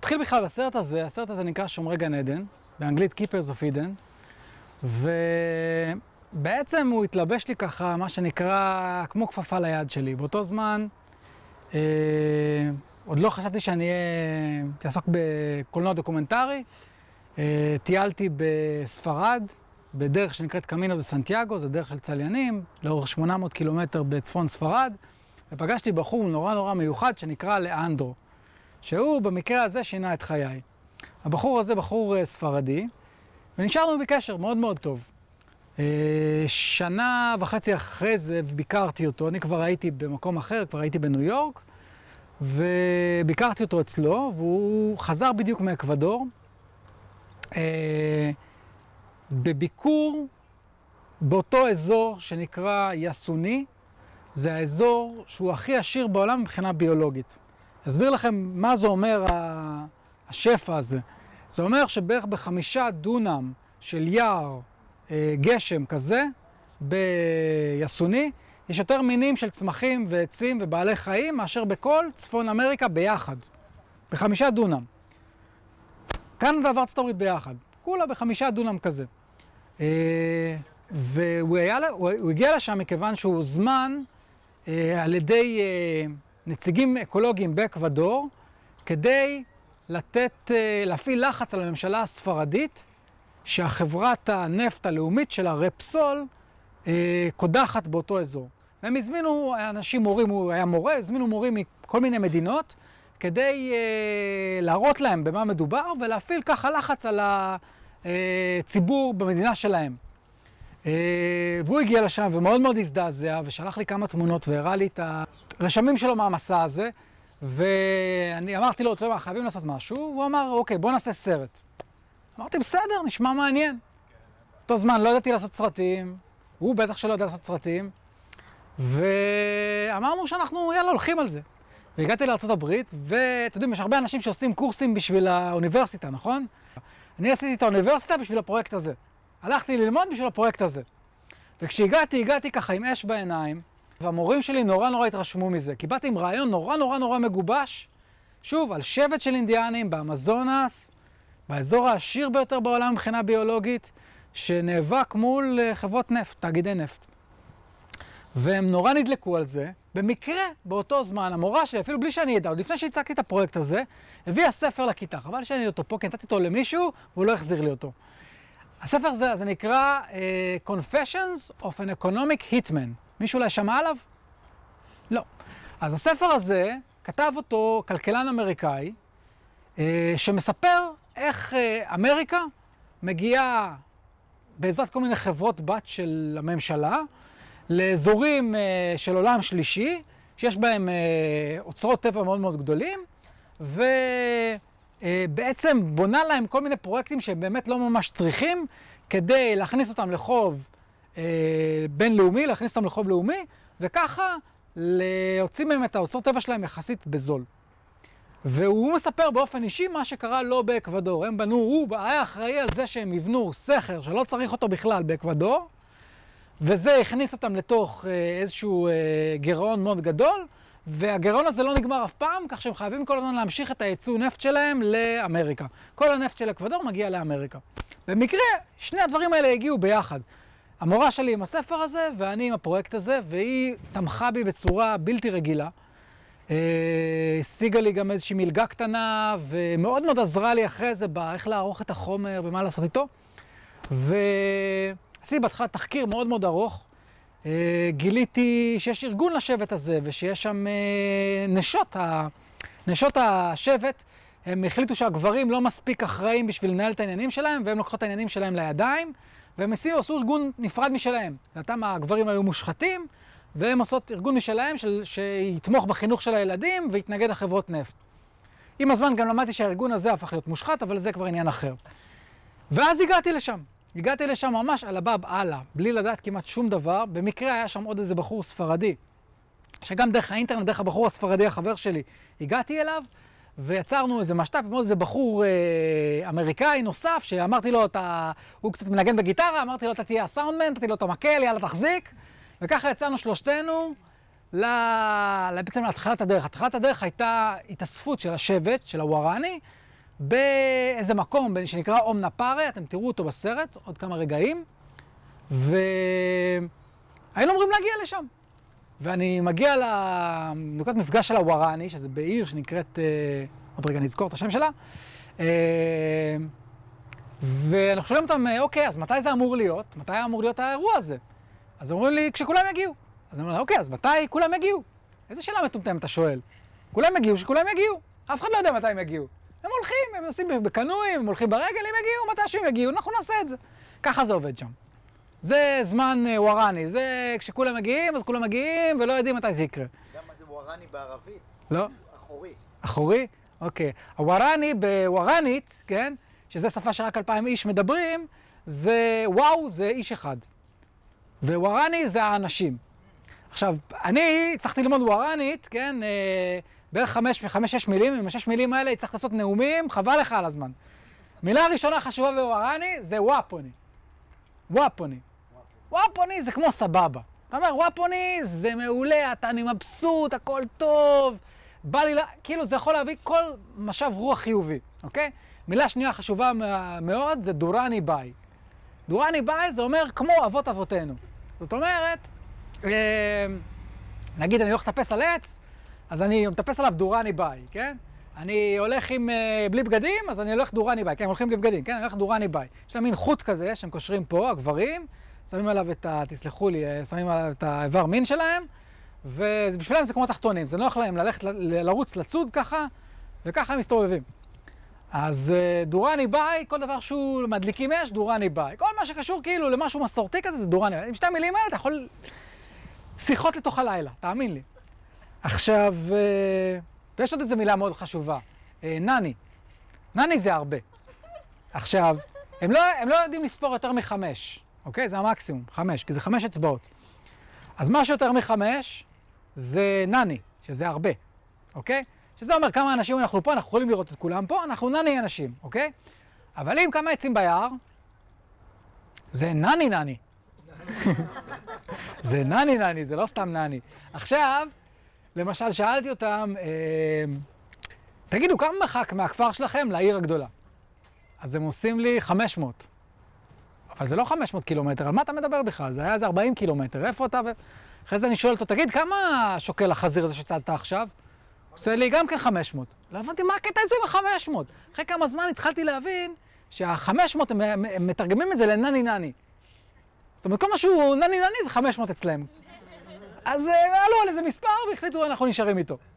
מתחיל בכלל הסרט הזה נקרא שומרי גן עדן, באנגלית Keepers of Eden, ובעצם הוא התלבש לי ככה, מה שנקרא, כמו כפפה ליד שלי. באותו זמן, עוד לא חשבתי שאני אעסוק בקולנוע דוקומנטרי. טיילתי בספרד, בדרך שנקראת קמינו דה סנטיאגו, זה דרך של צליינים, לאורך 800 קילומטר בצפון ספרד, ופגשתי בחור נורא מיוחד שנקרא לאנדרו, שהוא במקרה הזה שינה את חיי. הבחור הזה בחור ספרדי, ונשארנו בקשר מאוד טוב. שנה וחצי אחרי זה ביקרתי אותו, אני כבר הייתי במקום אחר, כבר הייתי בניו יורק, וביקרתי אותו אצלו, והוא חזר בדיוק מאקוודור, בביקור באותו אזור שנקרא יסוני, זה האזור שהוא הכי עשיר בעולם מבחינה ביולוגית. אסביר לכם מה זה אומר השפע הזה. זה אומר שבערך ב5 דונם של יער גשם כזה, ביסוני, יש יותר מינים של צמחים ועצים ובעלי חיים מאשר בכל צפון אמריקה ביחד. ב5 דונם. קנדה וארצות הברית ביחד. כולה ב5 דונם כזה. והוא הגיע לשם מכיוון שהוא הוזמן על ידי נציגים אקולוגיים באקוודור, כדי להפעיל לחץ על הממשלה הספרדית, שהחברת הנפט הלאומית שלה, רפסול, קודחת באותו אזור. והם הזמינו אנשים מורים, הוא היה מורה, הזמינו מורים מכל מיני מדינות, כדי להראות להם במה מדובר, ולהפעיל ככה לחץ על הציבור במדינה שלהם. והוא הגיע לשם ומאוד הזדעזע, ושלח לי כמה תמונות והראה לי את הרשמים שלו מהמסע הזה, ואני אמרתי לו, אתה יודע מה, חייבים לעשות משהו, הוא אמר, אוקיי, בוא נעשה סרט. אמרתי, בסדר, נשמע מעניין. אותו זמן לא ידעתי לעשות סרטים, הוא בטח שלא ידע לעשות סרטים, ואמרנו שאנחנו, יאללה, הולכים על זה. והגעתי לארצות הברית, ואתם יודעים, יש הרבה אנשים שעושים קורסים בשביל האוניברסיטה, נכון? אני עשיתי את האוניברסיטה בשביל הפרויקט הזה. הלכתי ללמוד בשביל הפרויקט הזה. וכשהגעתי ככה עם אש בעיניים, והמורים שלי נורא התרשמו מזה, כי באתי עם רעיון נורא מגובש, שוב, על שבט של אינדיאנים באמזונס, באזור העשיר ביותר בעולם מבחינה ביולוגית, שנאבק מול חברות נפט, תאגידי נפט. והם נורא נדלקו על זה. במקרה, באותו זמן, המורה שלי, אפילו בלי שאני ידע, עוד לפני שהצגתי את הפרויקט הזה, הביאה ספר לכיתה. חבל שאני אותו פה, כי נתתי אותו למישהו, והוא לא החזיר לי אותו. הספר הזה, זה נקרא Confessions of an Economic Hitman. מישהו אולי שמע עליו? לא. אז הספר הזה, כתב אותו כלכלן אמריקאי, שמספר איך אמריקה מגיעה בעזרת כל מיני חברות בת של הממשלה, לאזורים של עולם שלישי, שיש בהם אוצרות טבע מאוד גדולים, ובעצם בונה להם כל מיני פרויקטים שהם באמת לא ממש צריכים, כדי להכניס אותם לחוב בינלאומי, להכניס אותם לחוב לאומי, וככה להוציא מהם את האוצרות טבע שלהם יחסית בזול. והוא מספר באופן אישי מה שקרה לו באקוודור. הם בנו, הוא היה אחראי על זה שהם יבנו סכר שלא צריך אותו בכלל באקוודור, וזה הכניס אותם לתוך איזשהו גירעון מאוד גדול, והגירעון הזה לא נגמר אף פעם, כך שהם חייבים כל הזמן להמשיך את הייצוא נפט שלהם לאמריקה. כל הנפט של אקוודור מגיע לאמריקה. במקרה, שני הדברים האלה הגיעו ביחד. המורה שלי עם הספר הזה, ואני עם הפרויקט הזה, והיא תמכה בי בצורה בלתי רגילה. השיגה לי גם איזושהי מלגה קטנה, ומאוד עזרה לי אחרי זה איך לערוך את החומר ומה לעשות איתו. עשיתי בהתחלה תחקיר מאוד ארוך. גיליתי שיש ארגון לשבט הזה, ושיש שם נשות השבט. הם החליטו שהגברים לא מספיק אחראים בשביל לנהל את העניינים שלהם, והם לוקחות את העניינים שלהם לידיים, והם עשו ארגון נפרד משלהם. לדעתם הגברים היו מושחתים, והם עושות ארגון משלהם שיתמוך בחינוך של הילדים ויתנגד לחברות נפט. עם הזמן גם למדתי שהארגון הזה הפך להיות מושחת, אבל זה כבר עניין אחר. ואז הגעתי לשם ממש על הבאב אללה, בלי לדעת כמעט שום דבר. במקרה היה שם עוד איזה בחור ספרדי, שגם דרך האינטרנט, דרך הבחור הספרדי, החבר שלי, הגעתי אליו, ויצרנו איזה משת"פ, עם איזה בחור אמריקאי נוסף, שאמרתי לו, הוא קצת מנגן בגיטרה, אמרתי לו, אתה תהיה הסאונדמן, נתתי לו את המקל, יאללה תחזיק, וככה יצאנו שלושתנו בעצם להתחלת הדרך. התחלת הדרך הייתה התאספות של השבט, של הווארני, באיזה מקום שנקרא אום נפארה, אתם תראו אותו בסרט, עוד כמה רגעים, והיינו אמורים להגיע לשם. ואני מגיע לנקודת מפגש של הווארני, שזה בעיר שנקראת, עוד רגע נזכור את השם שלה, ואנחנו שואלים אותם, אוקיי, אז מתי זה אמור להיות? מתי אמור להיות האירוע הזה? אז אומרים לי, כשכולם יגיעו. אז אני אומר, אוקיי, אז מתי כולם יגיעו? איזה שאלה מטומטמת אתה שואל? כולם יגיעו, שכולם יגיעו. אף אחד לא יודע מתי הם יגיעו. הם הולכים, הם נוסעים בקנועים, הם הולכים ברגל, הם יגיעו, מתי שהם יגיעו, אנחנו נעשה את זה. ככה זה עובד שם. זה זמן ווארני, זה כשכולם מגיעים, אז כולם מגיעים ולא יודעים מתי זה יקרה. גם מה זה ווארני בערבית? לא? אחורי. אחורי? אוקיי. הווארני בווארנית, כן? שזה שפה שרק 2,000 איש מדברים, זה וואו, זה איש אחד. וווארני זה האנשים. עכשיו, אני הצלחתי ללמוד ווארנית, כן? בערך 5-6 מילים, עם 6 מילים האלה הצלחת לעשות נאומים, חבל לך על הזמן. מילה ראשונה חשובה בווארני זה וואפוני. וואפוני. וואפוני זה כמו סבבה. אתה אומר, וואפוני זה מעולה, אתה אני מבסוט, הכל טוב, בא לי, כאילו זה יכול להביא כל משב רוח חיובי, אוקיי? מילה שנייה חשובה מאוד זה דורני ביי. דורני ביי זה אומר כמו אבות אבותינו. זאת אומרת, נגיד אני הולך לטפס על עץ, אז אני מטפס עליו דורני ביי, כן? אני הולך בלי בגדים, אז אני הולך דורני ביי, כן? הם הולכים בלי בגדים, כן? אני הולך דורני ביי. יש להם מין חוט כזה שהם קושרים פה, הגברים, שמים עליו תסלחו לי, שמים עליו את האיבר מין שלהם, ובשבילם זה כמו תחתונים, זה נוח להם ללכת, לרוץ, לצוד ככה, וככה הם מסתובבים. אז דורני ביי, כל דבר שהוא מדליקים אש, דורני ביי. כל מה שקשור כאילו למשהו מסורתי כזה, זה דורני ביי. עם שתי המילים האלה אתה יכול שיחות לתוך הלילה, תאמין לי. עכשיו, ויש עוד איזו מילה מאוד חשובה, נני. נני זה הרבה. עכשיו, הם לא יודעים לספור יותר מ5, אוקיי? זה המקסימום, 5, כי זה 5 אצבעות. אז מה שיותר מ5 זה נני, שזה הרבה, אוקיי? שזה אומר כמה אנשים אנחנו פה, אנחנו יכולים לראות את כולם פה, אנחנו נני אנשים, אוקיי? אבל אם כמה עצים ביער, זה נני נני. זה נני נני, זה לא סתם נני. עכשיו, למשל שאלתי אותם, תגידו, כמה מרחק מהכפר שלכם לעיר הגדולה? אז הם עושים לי 500. אבל זה לא 500 קילומטר, על מה אתה מדבר בכלל? זה היה איזה 40 קילומטר, איפה אתה? אחרי זה אני שואל אותו, תגיד, כמה שוקל החזיר הזה שצדת עכשיו? עושה לי גם כן 500. לא הבנתי מה הקטע הזה ב-500. אחרי כמה זמן התחלתי להבין שה-500 הם מתרגמים את זה לנני נני. זאת אומרת, כל משהו נני נני זה 500 אצלם. אז עלו על איזה מספר והחליטו אנחנו נשארים איתו.